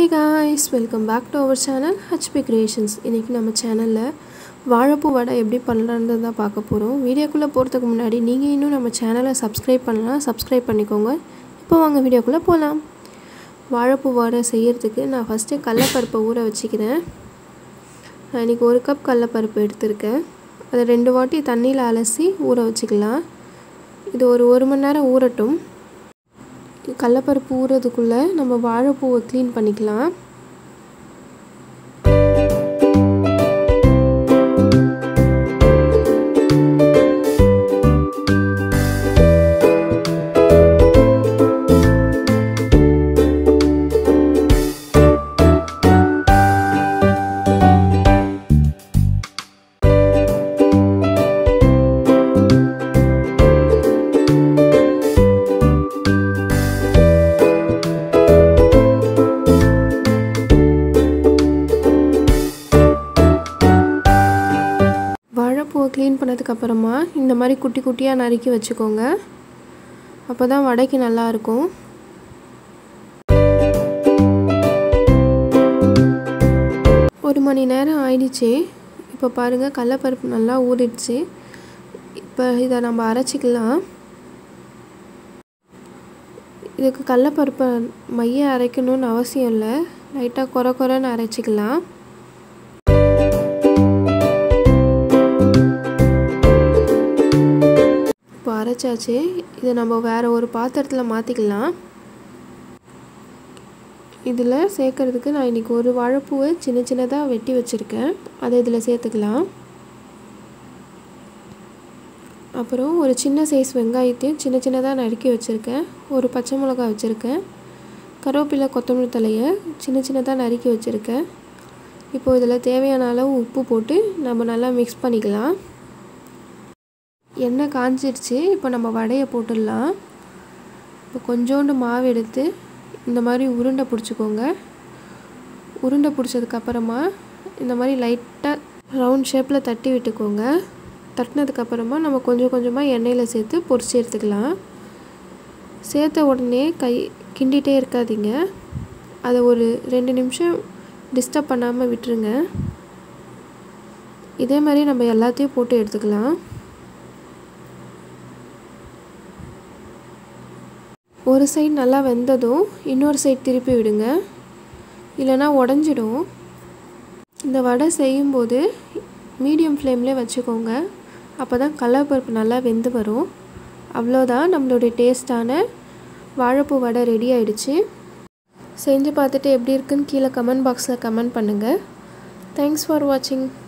guys, welcome back to our channel HP Creations. இன்னைக்கு நம்ம சேனல்ல வாழைப்பூ வடை எப்படி பண்ணலாம்னு தான் பார்க்க போறோம். வீடியோக்குள்ள போறதுக்கு முன்னாடி நீங்க இன்னும் நம்ம சேனலை Subscribe பண்ணலனா Subscribe பண்ணிக்கோங்க. இப்போ வாங்க வீடியோக்குள்ள போலாம். வாழைப்பூ வடை செய்யிறதுக்கு நான் ஃபர்ஸ்ட் கடலைப்பருப்பை ஊற வச்சிக்கிறேன். நான் இன்னைக்கு 1 கப் கடலைப்பருப்பு எடுத்துர்க்கேன். அதை 2 வாட்டி தண்ணில அலசி ஊற வச்சிக்கலாம். இது ஒரு 1 மணி நேரம் ஊறட்டும். கடலைப்பருப்பு ஊறதுக்குள்ள நம்ம வாழைப்பூவை க்ளீன் பண்ணிக்கலாம். க்ளீன் பண்ணதுக்கு அப்புறமா இந்த மாதிரி குட்டி குட்டியா நறுக்கி வச்சுக்கோங்க. அப்பதான் வடைக்கு நல்லா இருக்கும். ஒரு மணி நேரம் ஆயிடுச்சு. இப்போ பாருங்க கடலைப்பருப்பு நல்லா ஊறிடுச்சு. இப்போ இத நம்ம அரைச்சிக்கலாம். இதுக்கு கடலைப்பருப்பை மைய அரைக்கணும்னு அவசியம் இல்லை. லைட்டா கொரகொரன்னு அரைச்சிக்கலாம். அரைச்சாச்சு. இதை நம்ம வேற ஒரு பாத்திரத்துல மாத்திக்கலாம். இதுல சேர்க்கிறதுக்கு நான் இன்னைக்கு ஒரு வாழைப்பூவை சின்ன சின்னதா வெட்டி வச்சிருக்கேன். அதை இதுல சேர்த்துக்கலாம். அப்புறம் ஒரு சின்ன சைஸ் வெங்காயத்தையும் சின்ன சின்னதா நறுக்கி வச்சிருக்கேன். ஒரு பச்சை மிளகாய் வச்சிருக்கேன். கருவேப்பிலை கொத்தமல்லி தழையை சின்ன சின்னதா நறுக்கி வச்சிருக்கேன். இப்போ இதுல தேவையான அளவு உப்பு போட்டு நம்ம நல்லா மிக்ஸ் பண்ணிக்கலாம். எண்ணெய் காஞ்சிருச்சு. இப்போ நம்ம வடையை போட்டுடலாம். இப்போ கொஞ்சோண்டு மாவு எடுத்து இந்த மாதிரி உருண்டை பிடிச்சிக்கோங்க. உருண்டை பிடிச்சதுக்கு அப்புறமா இந்த மாதிரி லைட்டாக ரவுண்ட் ஷேப்பில் தட்டி விட்டுக்கோங்க. தட்டினதுக்கு அப்புறமா நம்ம கொஞ்சம் கொஞ்சமாக எண்ணெயில் சேர்த்து பொரிச்சு எடுத்துக்கலாம். சேர்த்த உடனே கிண்டிகிட்டே இருக்காதீங்க. அதை ஒரு 2 நிமிஷம் டிஸ்டர்ப் பண்ணாமல் விட்டுருங்க. இதே மாதிரி நம்ம எல்லாத்தையும் போட்டு எடுத்துக்கலாம். ஒரு சைடு நல்லா வெந்ததும் இன்னொரு சைடு திருப்பி விடுங்க. இல்லைனா உடைஞ்சிடும். இந்த வடை செய்யும்போது மீடியம் ஃப்ளேம்லேயே வச்சுக்கோங்க. அப்போ தான் கடலைப்பருப்பு நல்லா வெந்து வரும். அவ்வளோதான், நம்மளுடைய டேஸ்டான வாழைப்பூ வடை ரெடி ஆயிடுச்சு. செஞ்சு பார்த்துட்டு எப்படி இருக்குன்னு கீழே கமெண்ட் பாக்ஸில் கமெண்ட் பண்ணுங்கள். தேங்க்ஸ் ஃபார் வாட்சிங்.